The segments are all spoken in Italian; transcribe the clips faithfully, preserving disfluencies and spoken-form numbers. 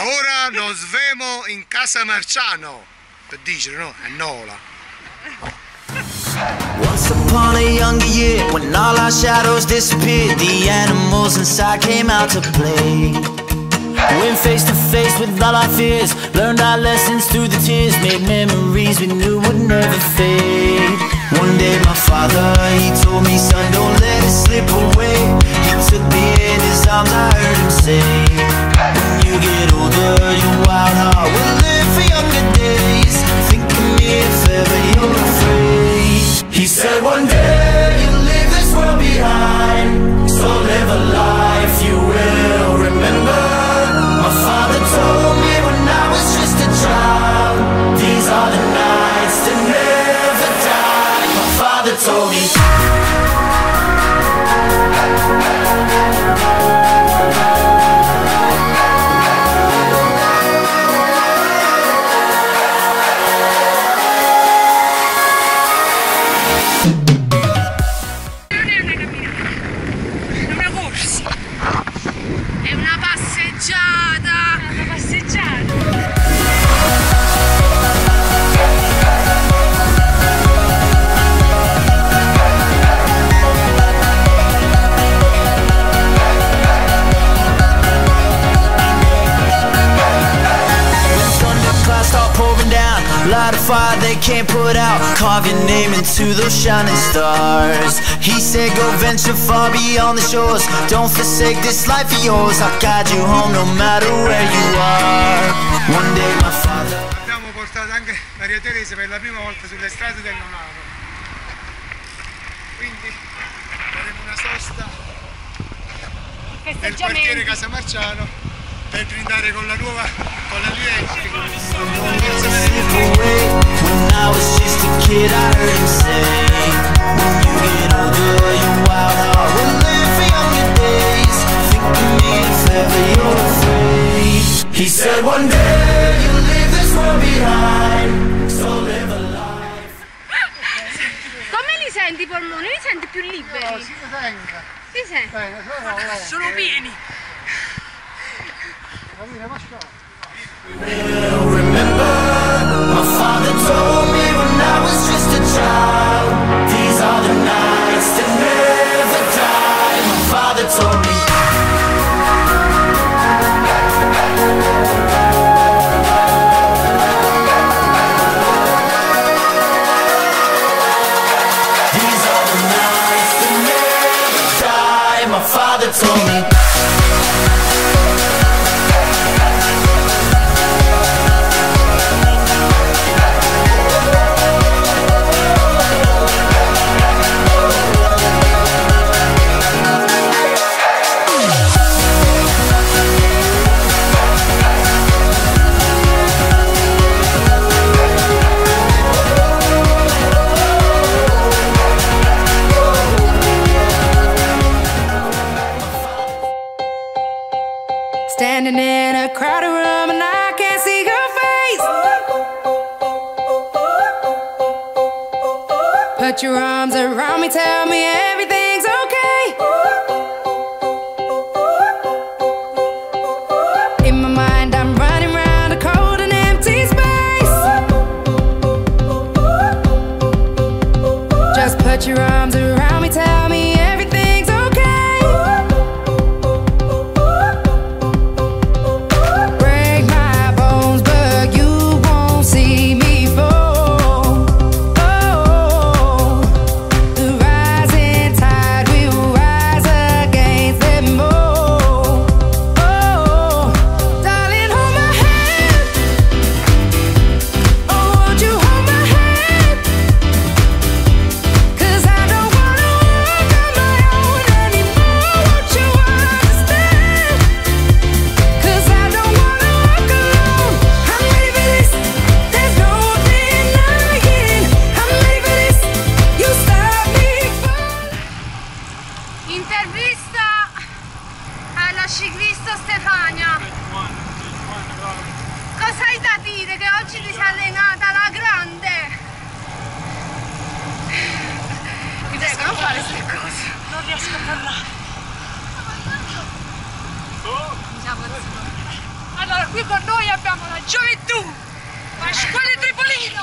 Ora nos vemo in casa Marciano. Per dire, no? È Nola. Once upon a younger year, when all our shadows disappeared, the animals inside came out to play. Went face to face with all our fears, learned our lessons through the tears, made memories we knew would never fade. One day my father, he told me, son, don't let it slip away. He took me in his arms, I heard him say, when you get older, your wild heart will live for younger days. Think of me if ever you're afraid. He said one day you'll leave this world behind, so live a life you will remember. My father told me when I was just a child, these are the nights that never die. My father told me. Light a fire they can't put out, carve your name into those shining stars. He said go venture far beyond the shores, don't forsake this life of yours. I'll guide you home no matter where you are. One day my father. Abbiamo portato anche Maria Teresa per la prima volta sulle strade del Nonaro. Quindi faremo una sosta nel quartiere Casa Marciano per brindare con la nuova, con la Lietti. When I was just a kid I heard him say, when you get older your wild heart will live for younger days. Think of me if ever you're afraid. He said one day you'll leave this world behind, so live a life. Come li senti i polmoni? Li senti più liberi? No, si tenga. Li senti? Bene, sono, no. Sono pieni. Will remember, my father told me when I was just a child, these are the nights that never die. My father told me. These are the nights that never die. My father told me. Standing in a crowded room and I can't see your face. Put your arms around me, tell me everything's okay. In my mind I'm running around a cold and empty space. Just put your arms around me, tell me everything's okay. Intervista alla ciclista Stefania. Cosa hai da dire che oggi ti sei allenata alla grande? Mi prego, non fare queste cose. Non riesco a parlare. Allora qui con noi abbiamo la gioventù, Pasquale Tripolino.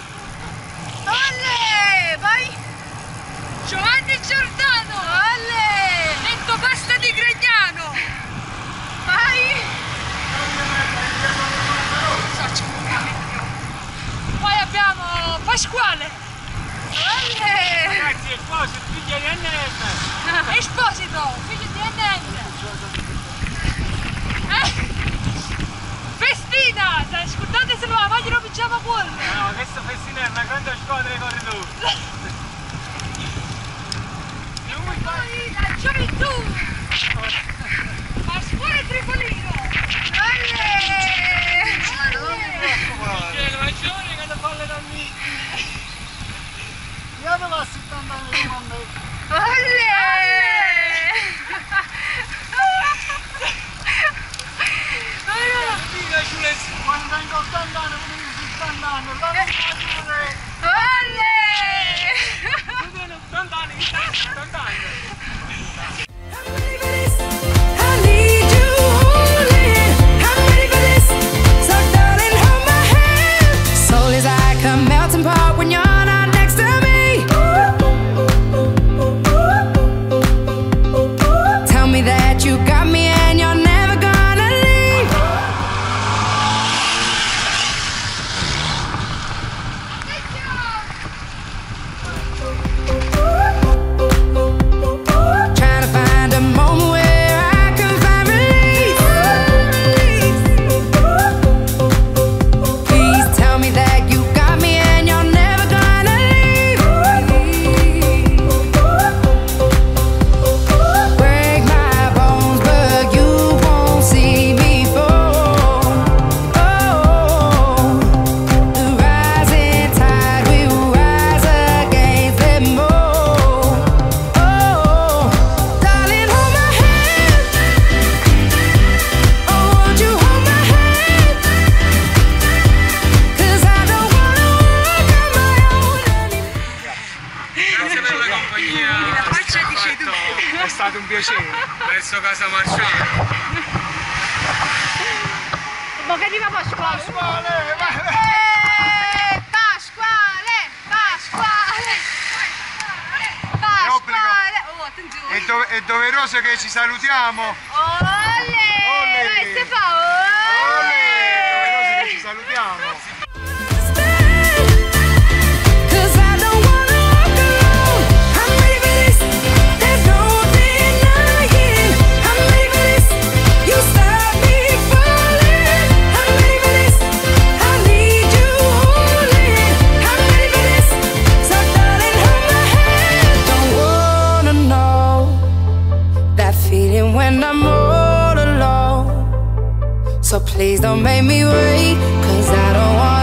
Olle, vai. Giovanni Giordano. Olle. Netto Pasta di Gregnano. Vai. Poi abbiamo Pasquale. Olle. Ragazzi, Esposito, figlio di N M. Esposito, figlio di N M. Eh? Festina! Scusate se non la vogliono pigiama pollo! No, questa festina è una grande squadra di corridori. E poi la gioventù! Pasquale Tripolino! Olle! Che il maggiore che da palle da me. Io non va settanta anni con me. Olle! Quando tengo ottanta anni, non mi settanta anni, non mi faccio. Olle! Tu tieni ottanta anni, che stai ottanta anni. I need you holding. I'm ready for this. So darling, hold my hand. Soul is like a melting pot when you're not next to me. Tell me that you got me and you're never gonna leave. Trying to find a moment where I can find relief. Please tell me that you got me and you're never gonna leave. Break my bones, but you won't see me fall. Oh, the rising tide will rise against them all. Oh, darling, hold my hand. Oh, won't you hold my hand? 'Cause I don't wanna walk on my own anymore. Grazie per la compagnia. La faccia dici tu. È stato un piacere. Verso casa Marciano. Ma che arriva Pasquale? Pasquale, vai, vai. Eh, Pasquale! Pasquale! Pasquale! Oh, attenzione! È, do- è doveroso che ci salutiamo. Olle! Olle! Vai, si fa! Ole, è doveroso che Olle! ci salutiamo. Cause I don't wanna walk alone. I'm ready for this. There's no denying. I'm ready for this. You stop me falling. I'm ready for this. I need you holding. I'm ready for this. So darling, hold my hand. Don't wanna know that feeling when I'm all alone. So please don't make me wait, 'cause I don't wanna